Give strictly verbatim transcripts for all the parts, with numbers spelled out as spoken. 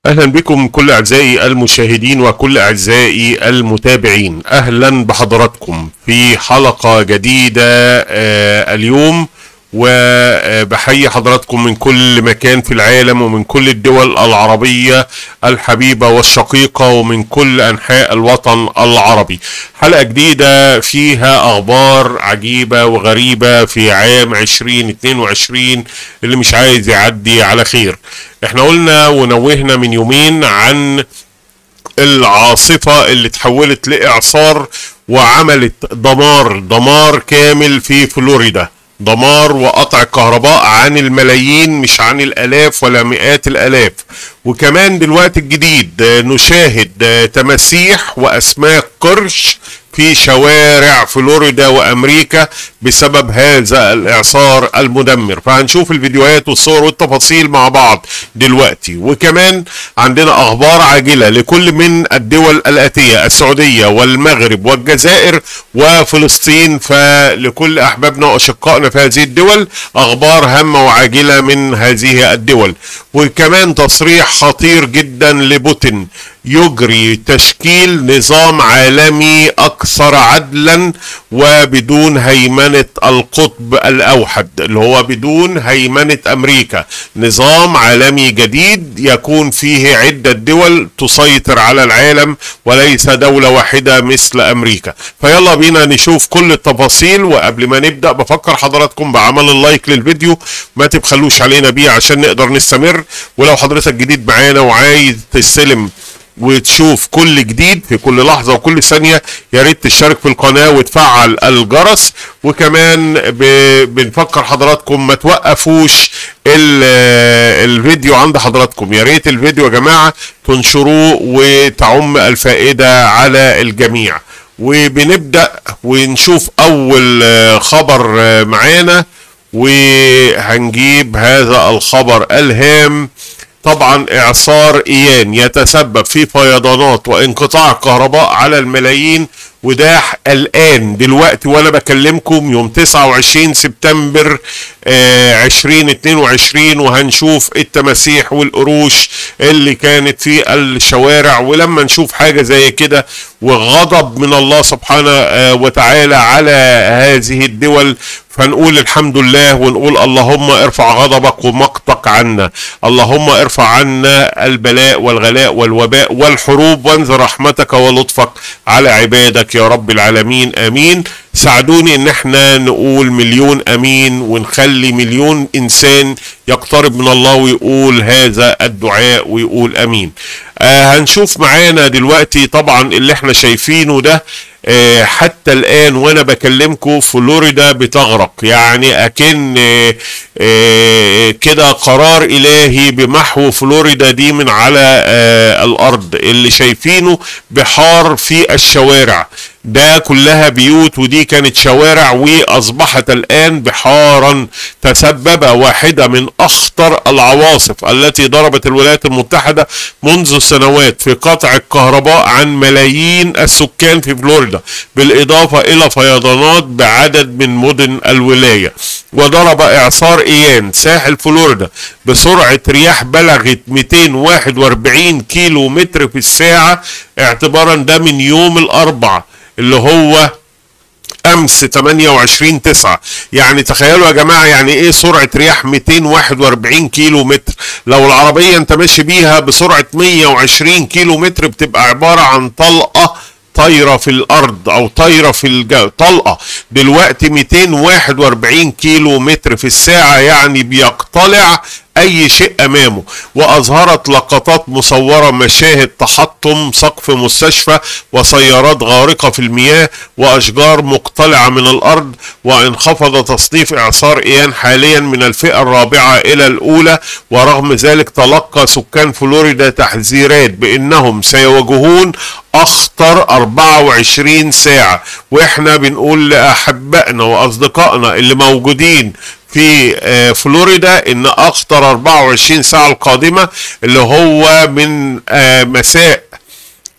أهلا بكم كل أعزائي المشاهدين وكل أعزائي المتابعين. أهلا بحضراتكم في حلقة جديدة آه اليوم، وبحيي حضراتكم من كل مكان في العالم ومن كل الدول العربية الحبيبة والشقيقة ومن كل أنحاء الوطن العربي. حلقة جديدة فيها أخبار عجيبة وغريبة في عام عشرين اتنين وعشرين اللي مش عايز يعدي على خير. احنا قلنا ونوهنا من يومين عن العاصفة اللي تحولت لإعصار وعملت دمار دمار كامل في فلوريدا، دمار وقطع الكهرباء عن الملايين مش عن الآلاف ولا مئات الآلاف. وكمان دلوقتي الجديد نشاهد تماسيح وأسماك قرش في شوارع فلوريدا وأمريكا بسبب هذا الإعصار المدمر. فهنشوف الفيديوهات والصور والتفاصيل مع بعض دلوقتي. وكمان عندنا أخبار عاجلة لكل من الدول الآتية: السعودية والمغرب والجزائر وفلسطين. فلكل أحبابنا وأشقائنا في هذه الدول أخبار هامة وعاجلة من هذه الدول. وكمان تصريح خطير جدا لبوتين يجري تشكيل نظام عالمي أكثر عدلا وبدون هيمنة القطب الأوحد، اللي هو بدون هيمنة أمريكا. نظام عالمي جديد يكون فيه عدة دول تسيطر على العالم وليس دولة واحدة مثل أمريكا. فيلا بينا نشوف كل التفاصيل. وقبل ما نبدأ بفكر حضراتكم بعمل اللايك للفيديو، ما تبخلوش علينا بيه عشان نقدر نستمر. ولو حضرتك جديد معانا وعايز تستلم وتشوف كل جديد في كل لحظة وكل ثانية، يا ريت تشترك في القناة وتفعل الجرس. وكمان بنفكر حضراتكم ما توقفوش الفيديو عند حضراتكم، يا ريت الفيديو يا جماعة تنشروه وتعم الفائدة على الجميع. وبنبدأ ونشوف أول خبر معانا، وهنجيب هذا الخبر الهام. طبعا إعصار إيان يتسبب في فيضانات وانقطاع الكهرباء على الملايين، وده الآن دلوقتي وأنا بكلمكم يوم تسعة وعشرين سبتمبر عشرين اتنين وعشرين. وهنشوف التماسيح والقروش اللي كانت في الشوارع. ولما نشوف حاجة زي كده وغضب من الله سبحانه وتعالى على هذه الدول، فنقول الحمد لله ونقول اللهم ارفع غضبك ومقتك عنا، اللهم ارفع عنا البلاء والغلاء والوباء والحروب، وانزل رحمتك ولطفك على عبادك يا رب العالمين. امين. ساعدوني ان احنا نقول مليون امين، ونخلي مليون انسان يقترب من الله ويقول هذا الدعاء ويقول امين. آه هنشوف معانا دلوقتي طبعا اللي احنا شايفينه ده. آه حتى الان وانا بكلمكم فلوريدا بتغرق، يعني اكن آه آه كده قرار الهي بمحو فلوريدا دي من على آه الارض. اللي شايفينه بحار في الشوارع، ده كلها بيوت ودي كانت شوارع، واصبحت الان بحارا. تسبب واحدة من اخطر العواصف التي ضربت الولايات المتحدة منذ سنوات في قطع الكهرباء عن ملايين السكان في فلوريدا، بالاضافة الى فيضانات بعدد من مدن الولاية. وضرب اعصار ايان ساحل فلوريدا بسرعة رياح بلغت مئتين وواحد واربعين كيلو متر في الساعة، اعتبارا ده من يوم الاربعاء اللي هو امس تمانية وعشرين تسعة. يعني تخيلوا يا جماعة يعني ايه سرعة رياح مئتين وواحد واربعين كيلو متر. لو العربية انت ماشي بيها بسرعة مئة وعشرين كيلو متر بتبقى عبارة عن طلقة طايرة في الارض او طايرة في الجو. طلقة دلوقتي مئتين وواحد واربعين كيلو متر في الساعة، يعني بيقتلع اي شيء امامه. واظهرت لقطات مصورة مشاهد تحطم سقف مستشفى وسيارات غارقة في المياه واشجار مقتلعة من الارض. وانخفض تصنيف اعصار ايان حاليا من الفئة الرابعة الى الاولى. ورغم ذلك تلقى سكان فلوريدا تحذيرات بانهم سيواجهون اخطر اربعة وعشرين ساعة. واحنا بنقول لاحبائنا واصدقائنا اللي موجودين في فلوريدا ان اخطر اربعة وعشرين ساعة القادمة اللي هو من مساء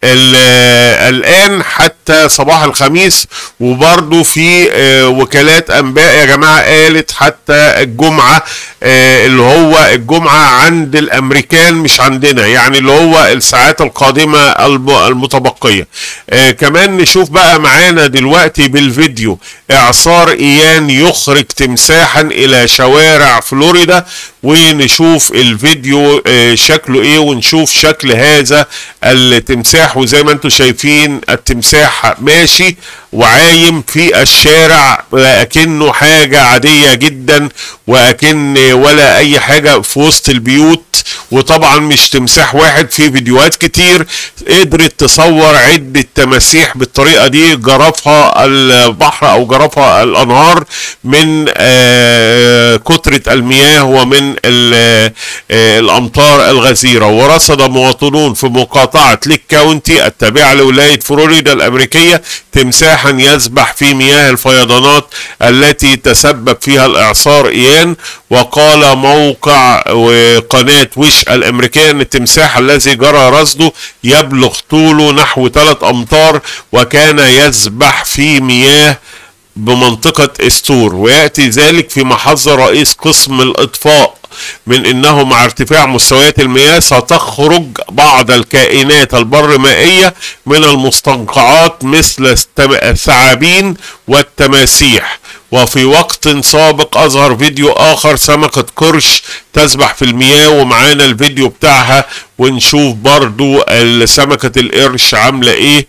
الآن حتى صباح الخميس. وبرضو في وكالات أنباء يا جماعة قالت حتى الجمعة، اللي هو الجمعة عند الأمريكان مش عندنا، يعني اللي هو الساعات القادمة المتبقية. كمان نشوف بقى معانا دلوقتي بالفيديو إعصار إيان يخرج تمساحا إلى شوارع فلوريدا، ونشوف الفيديو شكله ايه ونشوف شكل هذا التمساح. وزي ما انتم شايفين التمساح ماشي وعايم في الشارع لكنه حاجة عادية جدا، وأكن ولا أي حاجة في وسط البيوت. وطبعا مش تمساح واحد، في فيديوهات كتير قدرت تصور عدة تماسيح بالطريقة دي جرفها البحر أو جرفها الأنهار من كترة المياه ومن الأمطار الغزيرة. ورصد مواطنون في مقاطعة ليك كاونتي التابعة لولاية فلوريدا الأمريكية تمساحا يسبح في مياه الفيضانات التي تسبب فيها الإعصار إيان. وقال موقع وقناة وش الأمريكية أن التمساح الذي جرى رصده يبلغ طوله نحو ثلاث أمتار، وكان يسبح في مياه بمنطقة استور. ويأتي ذلك في محذر رئيس قسم الإطفاء من انه مع ارتفاع مستويات المياه ستخرج بعض الكائنات البرمائية من المستنقعات مثل الثعابين والتماسيح. وفي وقت سابق اظهر فيديو اخر سمكة قرش تسبح في المياه، ومعانا الفيديو بتاعها ونشوف برضو سمكة القرش عاملة ايه.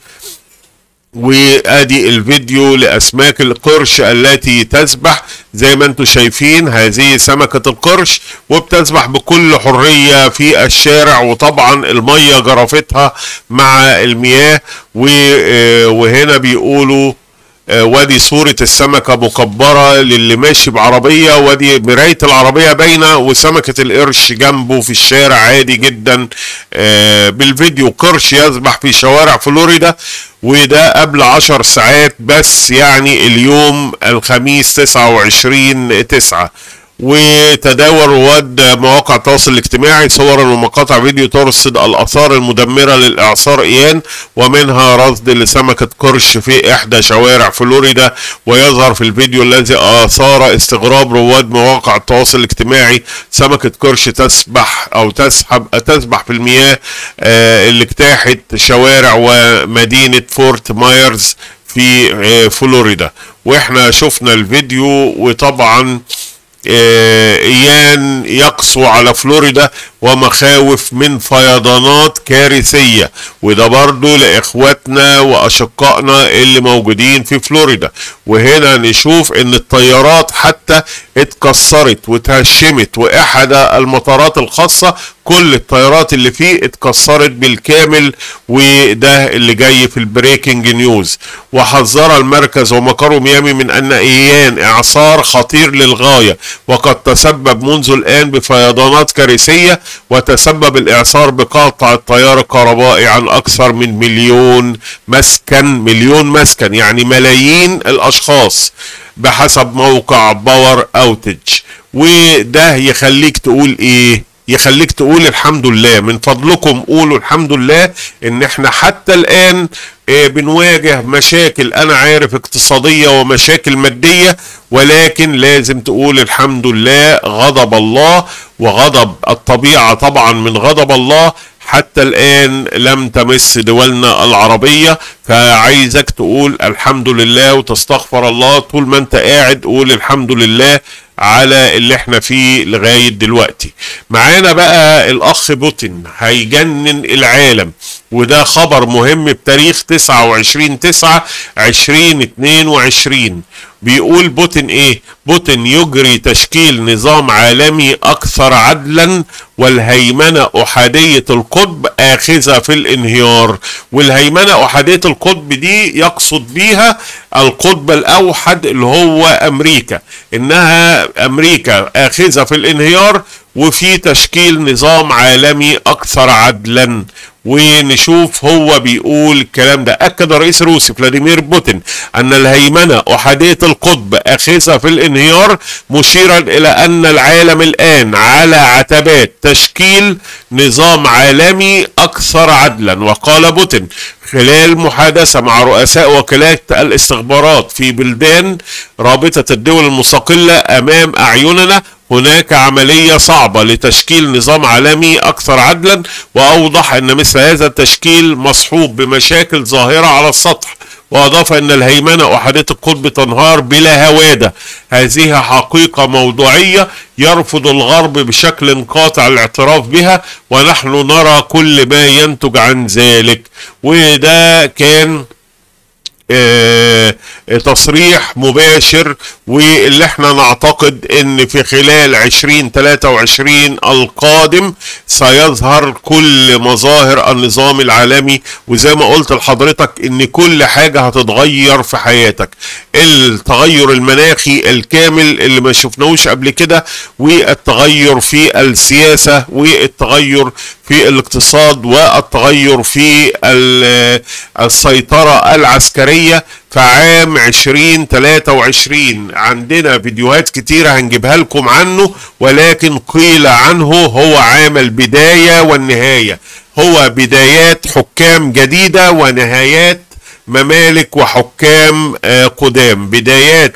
وادي الفيديو لاسماك القرش التي تسبح زي ما انتم شايفين. هذه سمكة القرش وبتسبح بكل حرية في الشارع، وطبعا المية جرفتها مع المياه. وهنا بيقولوا وادي صورة السمكة مكبرة للي ماشي بعربية، وادي مراية العربية باينة، وسمكة القرش جنبه في الشارع عادي جدا. بالفيديو قرش يسبح في شوارع فلوريدا، وده قبل عشر ساعات بس، يعني اليوم الخميس تسعة وعشرين تسعة. وتداول رواد مواقع التواصل الاجتماعي صورا ومقاطع فيديو ترصد الآثار المدمرة للإعصار إيان، ومنها رصد لسمكة قرش في إحدى شوارع فلوريدا. ويظهر في الفيديو الذي أثار استغراب رواد مواقع التواصل الاجتماعي سمكة قرش تسبح أو تسحب تسبح في المياه آه اللي اجتاحت شوارع ومدينة فورت مايرز في فلوريدا. واحنا شفنا الفيديو، وطبعا إيان يقسو على فلوريدا ومخاوف من فيضانات كارثية. وده برضو لإخواتنا وأشقائنا اللي موجودين في فلوريدا. وهنا نشوف ان الطيارات حتى اتكسرت وتهشمت، وإحدى المطارات الخاصة كل الطيارات اللي فيه اتكسرت بالكامل. وده اللي جاي في البريكنج نيوز. وحذر المركز ومقر ميامي من ان إيان اعصار خطير للغاية، وقد تسبب منذ الآن بفيضانات كارثية، وتسبب الإعصار بقطع التيار الكهربائي عن أكثر من مليون مسكن. مليون مسكن يعني ملايين الأشخاص بحسب موقع باور اوتج. وده يخليك تقول ايه؟ يخليك تقول الحمد لله. من فضلكم قولوا الحمد لله ان احنا حتى الآن إيه بنواجه مشاكل، انا عارف اقتصادية ومشاكل مادية، ولكن لازم تقول الحمد لله. غضب الله وغضب الطبيعة طبعا من غضب الله حتى الآن لم تمس دولنا العربية. فعايزك تقول الحمد لله وتستغفر الله طول ما انت قاعد. قول الحمد لله على اللي احنا فيه لغاية دلوقتي. معانا بقى الاخ بوتين هيجنن العالم، وده خبر مهم بتاريخ تسعة وعشرين تسعة عشرين اتنين وعشرين. بيقول بوتين ايه؟ بوتين يجري تشكيل نظام عالمي اكثر عدلا والهيمنة احادية القطب اخذة في الانهيار. والهيمنة احادية القطب دي يقصد بيها القطب الاوحد اللي هو امريكا، انها امريكا اخذة في الانهيار، وفي تشكيل نظام عالمي اكثر عدلا. ونشوف هو بيقول الكلام ده. اكد الرئيس الروسي فلاديمير بوتين ان الهيمنة احادية القطب اخذة في الانهيار، مشيرا الى ان العالم الان على عتبات تشكيل نظام عالمي اكثر عدلا. وقال بوتين خلال محادثة مع رؤساء وكالات الاستخبارات في بلدان رابطة الدول المستقلة: امام اعيننا هناك عملية صعبة لتشكيل نظام عالمي أكثر عدلا. وأوضح أن مثل هذا التشكيل مصحوب بمشاكل ظاهرة على السطح. وأضاف أن الهيمنة أحادية القطب تنهار بلا هوادة، هذه حقيقة موضوعية يرفض الغرب بشكل قاطع الاعتراف بها، ونحن نرى كل ما ينتج عن ذلك. وده كان اه تصريح مباشر، واللي احنا نعتقد ان في خلال عشرين تلاتة وعشرين القادم سيظهر كل مظاهر النظام العالمي. وزي ما قلت لحضرتك ان كل حاجة هتتغير في حياتك. التغير المناخي الكامل اللي ما شفناهوش قبل كده، والتغير في السياسة، والتغير في الاقتصاد، والتغير في السيطرة العسكرية. فعام عشرين تلاتة وعشرين عندنا فيديوهات كتيرة هنجيبها لكم عنه، ولكن قيل عنه هو عام البداية والنهاية، هو بدايات حكام جديدة ونهايات ممالك وحكام قدام، بدايات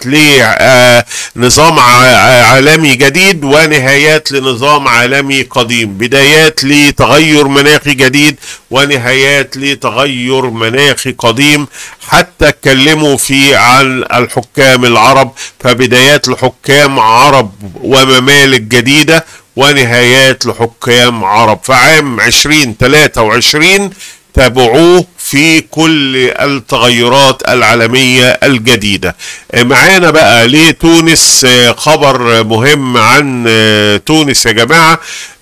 لنظام عالمي جديد ونهايات لنظام عالمي قديم، بدايات لتغير مناخي جديد ونهايات لتغير مناخي قديم. حتى اتكلموا في عن الحكام العرب، فبدايات لحكام عرب وممالك جديدة ونهايات لحكام عرب. فعام عشرين تلاتة وعشرين تابعوه في كل التغيرات العالمية الجديدة. معانا بقى لتونس خبر مهم عن تونس يا جماعة،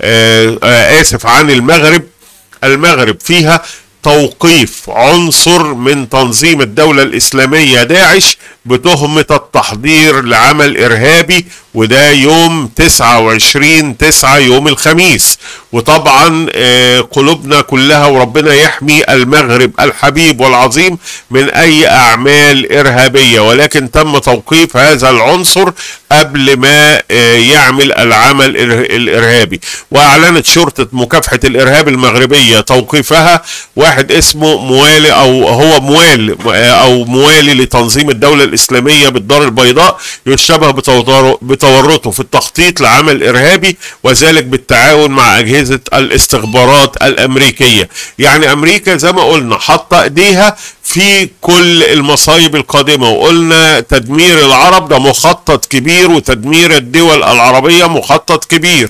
آسف عن المغرب. المغرب فيها توقيف عنصر من تنظيم الدولة الإسلامية داعش بتهمة التحضير لعمل إرهابي، وده يوم تسعة وعشرين تسعة يوم الخميس. وطبعا قلوبنا كلها وربنا يحمي المغرب الحبيب والعظيم من أي أعمال إرهابية، ولكن تم توقيف هذا العنصر قبل ما يعمل العمل الإرهابي. وأعلنت شرطة مكافحة الإرهاب المغربية توقيفها واحد اسمه موالي أو هو موالي أو موالي لتنظيم الدولة الإسلامية بالدار البيضاء، يشبه بتورطه في التخطيط لعمل إرهابي، وذلك بالتعاون مع أجهزة الاستخبارات الأمريكية. يعني أمريكا زي ما قلنا حاطة إيديها في كل المصايب القادمة، وقلنا تدمير العرب ده مخطط كبير، وتدمير الدول العربية مخطط كبير.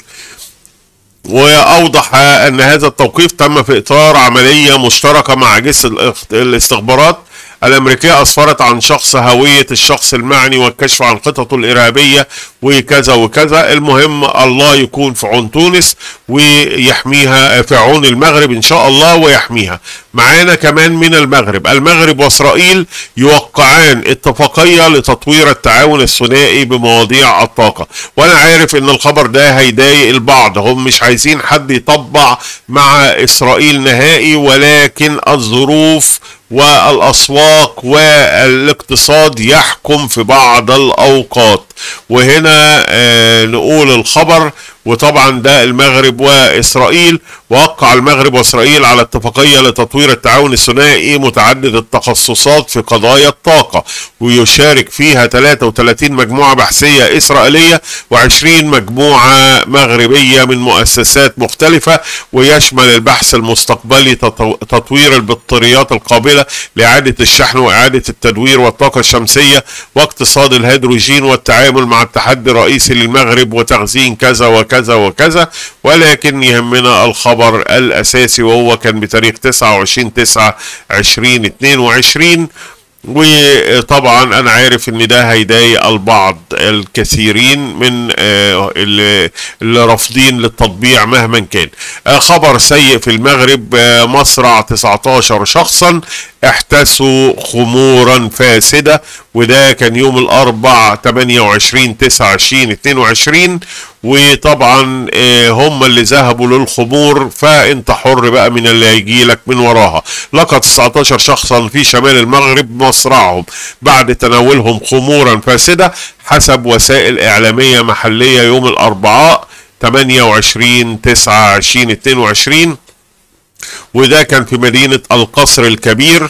وأوضح أن هذا التوقيف تم في إطار عملية مشتركة مع أجهزة الاستخبارات الأمريكية أسفرت عن شخص، هوية الشخص المعني، والكشف عن خططه الإرهابية وكذا وكذا. المهم الله يكون في عون تونس ويحميها، في عون المغرب إن شاء الله ويحميها. معانا كمان من المغرب، المغرب وإسرائيل يوقعان اتفاقية لتطوير التعاون الثنائي بمواضيع الطاقة. وأنا عارف إن الخبر ده هيضايق البعض، هم مش عايزين حد يطبع مع إسرائيل نهائي، ولكن الظروف والأسواق والاقتصاد يحكم في بعض الأوقات. وهنا آه نقول الخبر، وطبعا ده المغرب وإسرائيل. وقع المغرب وإسرائيل على اتفاقية لتطوير التعاون الثنائي متعدد التخصصات في قضايا الطاقة، ويشارك فيها تلاتة وتلاتين مجموعة بحثية إسرائيلية وعشرين مجموعة مغربية من مؤسسات مختلفة. ويشمل البحث المستقبلي تطوير البطاريات القابلة لإعادة الشحن وإعادة التدوير والطاقة الشمسية واقتصاد الهيدروجين والتعامل مع التحدي الرئيسي للمغرب وتخزين كذا وكذا وكذا. ولكن يهمنا الخبر الأساسي، وهو كان بتاريخ تسعة وعشرين تسعة عشرين اتنين وعشرين. وطبعا انا عارف ان ده هيضايق البعض، الكثيرين من اللي رافضين للتطبيع مهما كان. خبر سيء في المغرب، مصرع تسعتاشر شخصا احتسوا خمورا فاسدة، وده كان يوم الاربع تمانية وعشرين تسعة عشرين اتنين وعشرين. وطبعا هم اللي ذهبوا للخمور، فانت حر بقى من اللي هيجي لك من وراها. لقى تسعتاشر شخصا في شمال المغرب مصرعهم بعد تناولهم خمورا فاسدة حسب وسائل إعلامية محلية يوم الأربعاء ثمانية وعشرين تسعة ألفين واثنين وعشرين، وده كان في مدينة القصر الكبير،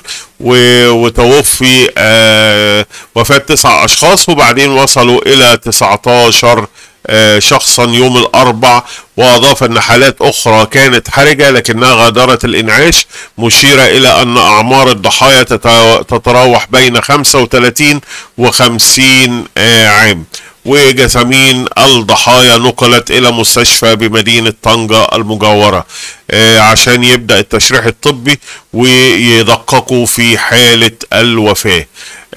وتوفي آه وفاة تسع أشخاص، وبعدين وصلوا إلى تسعتاشر آه شخصا يوم الأربع. وأضاف أن حالات أخرى كانت حرجة لكنها غادرت الإنعاش، مشيرة إلى أن أعمار الضحايا تتراوح بين خمسة وثلاثين وخمسين آه عام، وجثامين الضحايا نقلت إلى مستشفى بمدينة طنجة المجاورة آه عشان يبدأ التشريح الطبي ويدققوا في حالة الوفاة.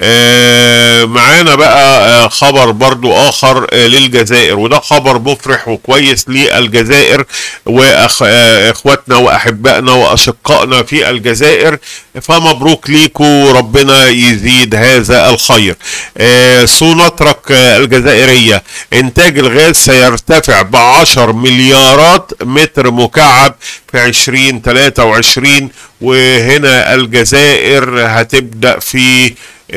آه معانا بقى آه خبر برضو آخر آه للجزائر، وده خبر مفرح وكويس للجزائر وإخواتنا وأحبائنا وأشقائنا في الجزائر، فمبروك ليكوا، ربنا يزيد هذا الخير. آه سوناتراك آه الجزائرية إنتاج الغاز سيرتفع بعشر مليارات متر مكعب في عشرين ثلاثة وعشرين، وهنا الجزائر هتبدأ في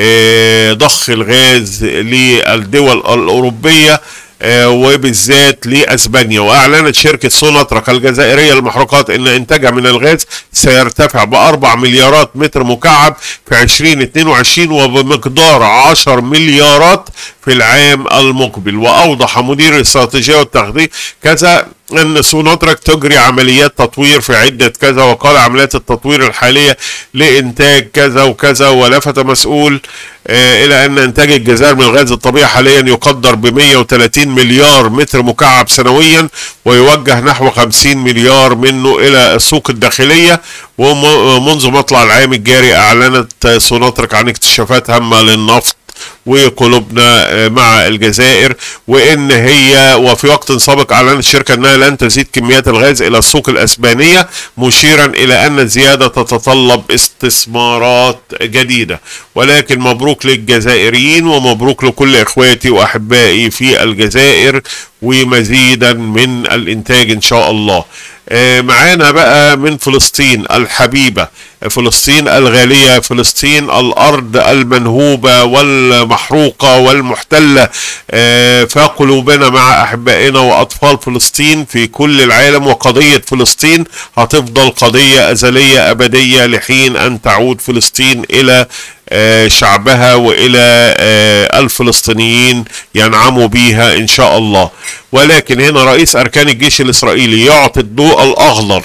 ضخ الغاز للدول الأوروبية وبالذات لأسبانيا. وأعلنت شركة سوناتراك الجزائرية للمحروقات أن إنتاجها من الغاز سيرتفع بأربع مليارات متر مكعب في عشرين اثنين وعشرين وبمقدار عشر مليارات في العام المقبل. وأوضح مدير الاستراتيجية والتخطيط كذا أن سوناتراك تجري عمليات تطوير في عدة كذا، وقال عمليات التطوير الحالية لإنتاج كذا وكذا. ولفت مسؤول آه إلى أن إنتاج الجزائر من الغاز الطبيعي حاليا يقدر ب مئة وثلاثين مليار متر مكعب سنويا، ويوجه نحو خمسين مليار منه إلى السوق الداخلية. ومنذ مطلع العام الجاري أعلنت سوناتراك عن اكتشافات هامة للنفط وقلوبنا مع الجزائر، وان هي وفي وقت سابق اعلنت الشركه انها لن تزيد كميات الغاز الى السوق الاسبانيه، مشيرا الى ان الزياده تتطلب استثمارات جديده. ولكن مبروك للجزائريين ومبروك لكل اخواتي واحبائي في الجزائر، ومزيدا من الانتاج ان شاء الله. معانا بقى من فلسطين الحبيبة، فلسطين الغالية، فلسطين الأرض المنهوبة والمحروقة والمحتلة، فقلوبنا مع أحبائنا وأطفال فلسطين في كل العالم. وقضية فلسطين هتفضل قضية أزلية أبدية لحين أن تعود فلسطين إلى شعبها وإلى الفلسطينيين ينعموا بيها إن شاء الله. ولكن هنا رئيس أركان الجيش الإسرائيلي يعطي الضوء الأخضر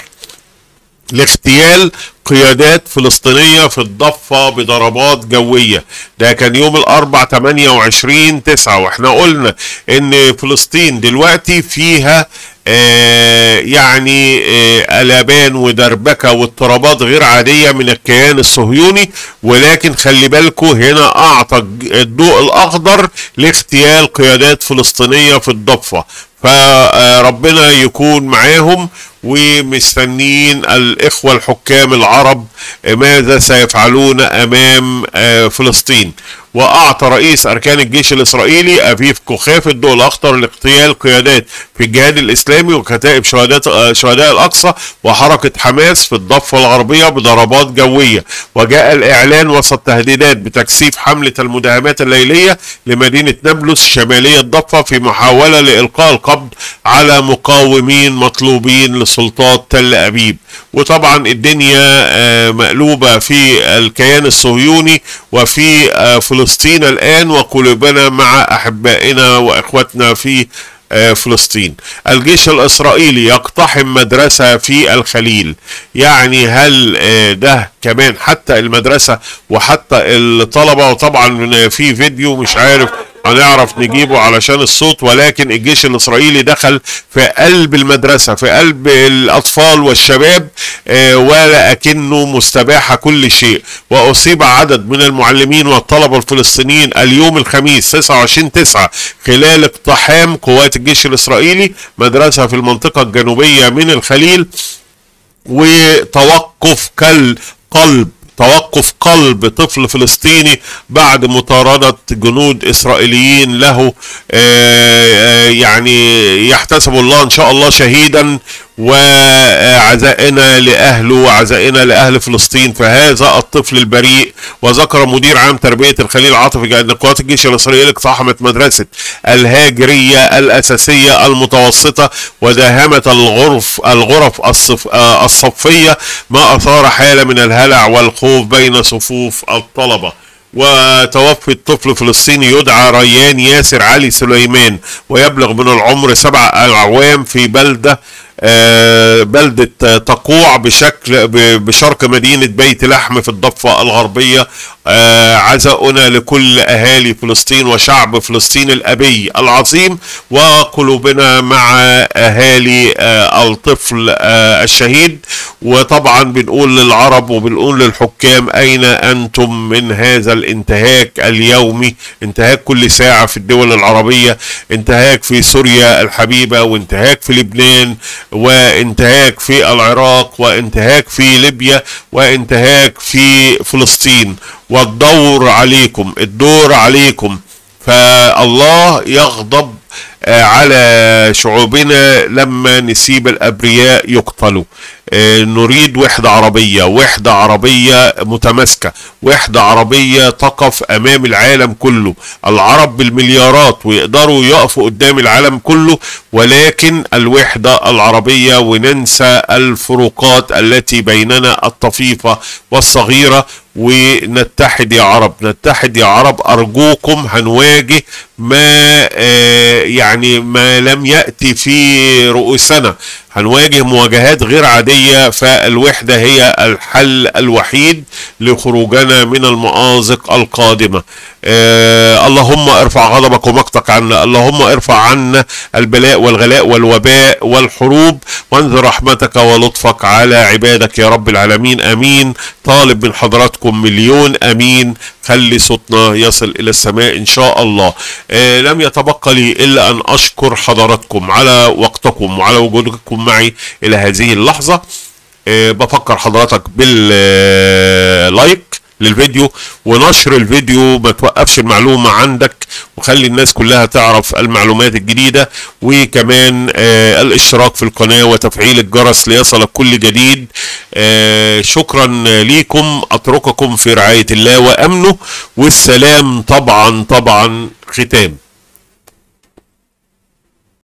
لاغتيال قيادات فلسطينية في الضفة بضربات جوية. ده كان يوم الأربع ثمانية وعشرين تسعة، واحنا قلنا ان فلسطين دلوقتي فيها آه يعني آه قلبان ودربكة واضطرابات غير عادية من الكيان الصهيوني، ولكن خلي بالكوا هنا أعطى الضوء الأخضر لاغتيال قيادات فلسطينية في الضفة، فربنا يكون معاهم. ومستنين الإخوة الحكام العرب ماذا سيفعلون أمام فلسطين. وأعطى رئيس أركان الجيش الإسرائيلي أفيف كوخاف الضوء الأخضر لاغتيال قيادات في الجهاد الإسلامي وكتائب شهداء شهداء الأقصى وحركة حماس في الضفة الغربية بضربات جوية. وجاء الإعلان وسط تهديدات بتكثيف حملة المداهمات الليلية لمدينة نابلس شمالية الضفة في محاولة لإلقاء القبض على مقاومين مطلوبين لسلطات تل أبيب. وطبعا الدنيا مقلوبة في الكيان الصهيوني وفي فلسطين الآن، وقلوبنا مع أحبائنا وإخوتنا في فلسطين. الجيش الإسرائيلي يقتحم مدرسة في الخليل. يعني هل ده كمان حتى المدرسة وحتى الطلبة؟ وطبعا في فيديو مش عارف هنعرف نجيبه علشان الصوت، ولكن الجيش الإسرائيلي دخل في قلب المدرسة في قلب الأطفال والشباب ولكنه مستباح كل شيء. وأصيب عدد من المعلمين والطلبة الفلسطينيين اليوم الخميس تسعة وعشرين تسعة خلال اقتحام قوات الجيش الإسرائيلي مدرسة في المنطقة الجنوبية من الخليل، وتوقف كالقلب توقف قلب طفل فلسطيني بعد مطاردة جنود إسرائيليين له، يعني يحتسب الله إن شاء الله شهيدا، وعزائنا لأهله وعزائنا لأهل فلسطين في هذا الطفل البريء. وذكر مدير عام تربية الخليل عاطفي أن قوات الجيش الإسرائيلي اقتحمت مدرسة الهاجرية الأساسية المتوسطة وداهمت الغرف الغرف الصف الصفية، ما أثار حالة من الهلع والخوف بين صفوف الطلبة. وتوفي الطفل الفلسطيني يدعى ريان ياسر علي سليمان، ويبلغ من العمر سبع أعوام في بلدة آه بلدة تقوع بشكل بشرق مدينة بيت لحم في الضفة الغربية. آه عزاؤنا لكل أهالي فلسطين وشعب فلسطين الأبي العظيم، وقلوبنا مع أهالي آه الطفل آه الشهيد. وطبعا بنقول للعرب وبنقول للحكام أين أنتم من هذا الانتهاك اليومي، انتهاك كل ساعة في الدول العربية، انتهاك في سوريا الحبيبة، وانتهاك في لبنان، وانتهاك في العراق، وانتهاك في ليبيا، وانتهاك في فلسطين. والدور عليكم، الدور عليكم. فالله يغضب على شعوبنا لما نسيب الأبرياء يقتلوا. نريد وحدة عربية، وحدة عربية متماسكة، وحدة عربية تقف أمام العالم كله. العرب بالمليارات ويقدروا يقفوا قدام العالم كله، ولكن الوحدة العربية، وننسى الفروقات التي بيننا الطفيفة والصغيرة، ونتحد يا عرب، نتحد يا عرب أرجوكم. هنواجه ما آه يعني ما لم يأتي في رؤوسنا، هنواجه مواجهات غير عادية. فالوحدة هي الحل الوحيد لخروجنا من المآزق القادمة. آه اللهم ارفع غضبك ومقتك عنا، اللهم ارفع عنا البلاء والغلاء والوباء والحروب، وانزل رحمتك ولطفك على عبادك يا رب العالمين. امين. طالب من حضراتكم مليون امين، خلي صوتنا يصل الى السماء ان شاء الله. آه لم يتبقى لي الا ان اشكر حضراتكم على وقتكم وعلى وجودكم معي الى هذه اللحظة. أه بفكر حضرتك باللايك للفيديو ونشر الفيديو، ما توقفش المعلومة عندك وخلي الناس كلها تعرف المعلومات الجديدة، وكمان أه الاشتراك في القناة وتفعيل الجرس ليصلك كل جديد. أه شكرا ليكم، اترككم في رعاية الله وامنه، والسلام طبعا طبعا ختام.